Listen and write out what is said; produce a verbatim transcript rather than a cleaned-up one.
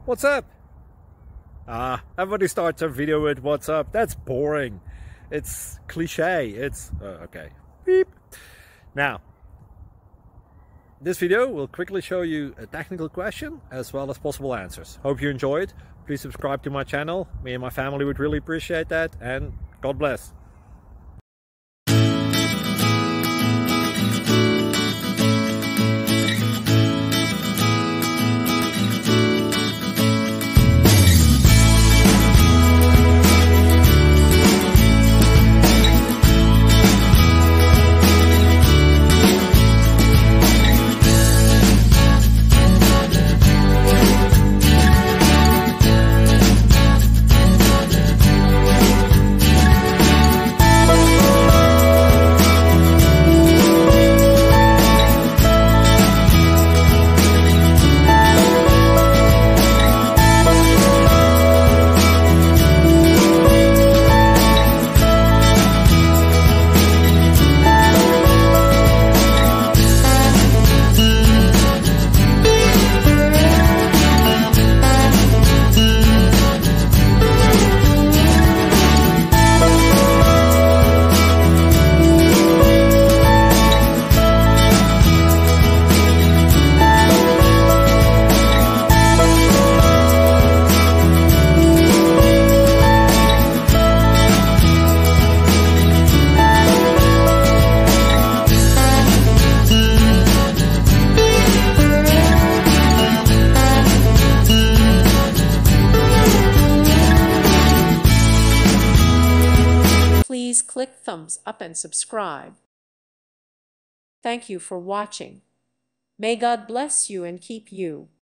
What's up? Ah, everybody starts a video with what's up. That's boring. It's cliche. It's uh, okay. Beep. Now, this video will quickly show you a technical question as well as possible answers. Hope you enjoyed. Please subscribe to my channel. Me and my family would really appreciate that, and God bless. Please click thumbs up and subscribe. Thank you for watching. May God bless you and keep you.